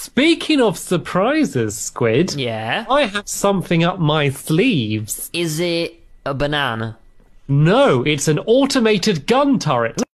Speaking of surprises, Squid, Yeah? I have something up my sleeves. Is it a banana? No, it's an automated gun turret.